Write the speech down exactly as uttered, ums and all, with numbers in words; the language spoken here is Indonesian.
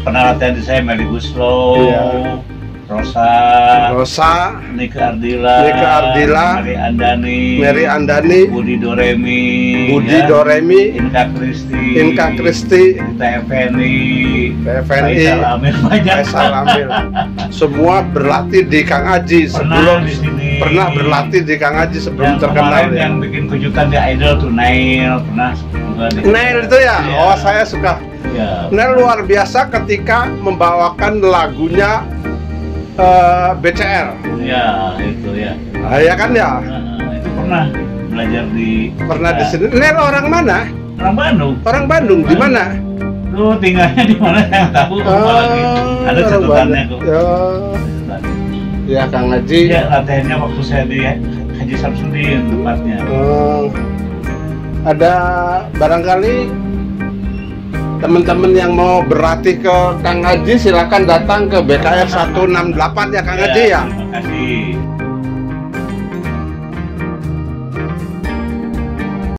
pernah latihan di saya Melly Guslow, Iya. Rosa, Rosa, Nika Ardila, Nika Ardila, Mary Andani, Mary Andani, Budi Doremi, Budi ya, Doremi, Inka Kristi, Inka Kristi, T F N I, T F N I, Faisal Amir, banyak. Faisal Amir. Semua berlatih di Kang Aji sebelum Pernah di sini. pernah berlatih di Kang Aji sebelum Yang terkenal kemarin ya. yang bikin kejutan di Idol tuh Nail, pernah juga di Nail itu ya, Iya. oh saya suka. Ya. Nail luar biasa ketika membawakan lagunya eh, B C R. Ya, itu ya. Ah, ya kan ya? Nah, itu pernah belajar di Pernah di ya, sini. Nail orang mana? orang Bandung. Orang Bandung. Di mana? Lu tinggalnya di mana yang tahu apalagi. Ada orang catatannya Bandung. kok. Ya, Catatannya. ya Kang Aji. Iya, latihannya waktu saya di Haji Samsudin tempatnya. Eh, ada barangkali teman-teman yang mau berlatih ke Kang Aji silakan datang ke B K R seratus enam puluh delapan ya Kang Aji ya. Terima kasih.